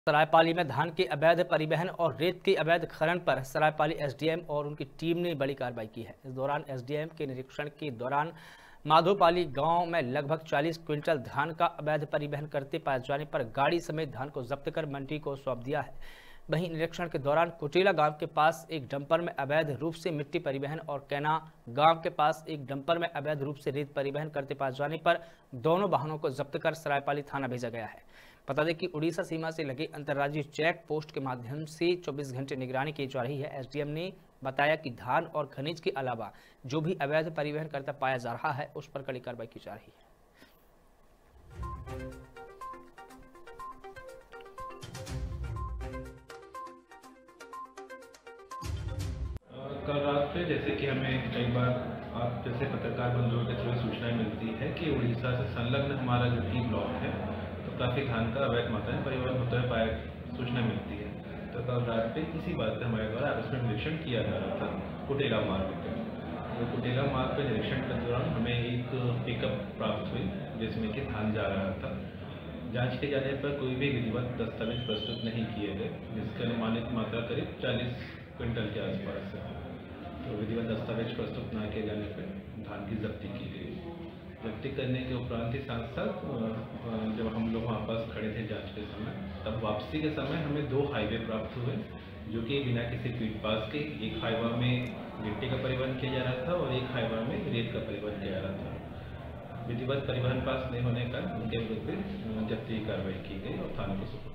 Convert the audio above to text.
सरायपाली में धान के अवैध परिवहन और रेत के अवैध खनन पर सरायपाली एसडीएम और उनकी टीम ने बड़ी कार्रवाई की है। इस दौरान एसडीएम के निरीक्षण के दौरान माधोपाली गांव में लगभग 40 क्विंटल धान का अवैध परिवहन करते पाए जाने पर गाड़ी समेत धान को जब्त कर मंडी को सौंप दिया है। वहीं निरीक्षण के दौरान कुटेला गांव के पास एक डंपर में अवैध रूप से मिट्टी परिवहन और कैना गांव के पास एक डंपर में अवैध रूप से रेत परिवहन करते पाए जाने पर दोनों वाहनों को जब्त कर सरायपाली थाना भेजा गया है। बता दें कि उड़ीसा सीमा से लगे अंतर्राज्यीय चेक पोस्ट के माध्यम से 24 घंटे निगरानी की जा रही है। एसडीएम ने बताया कि धान और खनिज के अलावा जो भी अवैध परिवहन करता पाया जा रहा है उस पर कड़ी कार्रवाई की जा रही है। कल रात पे जैसे कि हमें कई बार आप जैसे पत्रकार बंधुओं के थ्रू सूचनाएं मिलती है कि उड़ीसा से संलग्न हमारा जो टी ब्लॉक है तो काफ़ी धान का अवैध मात्रा में परिवहन होता है पाया सूचना मिलती है। तो कल रात पे इसी बात पे हमारे द्वारा आकस्मिक निरीक्षण किया जा रहा था कुटेला मार्ग पे। तो कुटेला मार्ग पे निरीक्षण के दौरान हमें एक पिकअप प्राप्त हुई जिसमें कि धान जा रहा था। जांच के जाने पर कोई भी विधिवत दस्तावेज प्रस्तुत नहीं किए गए, जिसकी अनुमानित मात्रा करीब 40 क्विंटल के आसपास है। तो विधिवत दस्तावेज प्रस्तुत न किए जाने पर धान की जब्ती की गई। जब्ती करने के उपरांत ही साथ साथ जब हम लोग वहाँ पास खड़े थे जांच के समय, तब वापसी के समय हमें 2 हाईवे प्राप्त हुए जो कि बिना किसी फीड पास के एक हाईवा में गिट्टी का परिवहन किया जा रहा था और एक हाईवा में रेत का परिवहन किया जा रहा था। विधिवत परिवहन पास नहीं होने का उनके विरुद्ध जब्ती कार्रवाई की गई और थाने को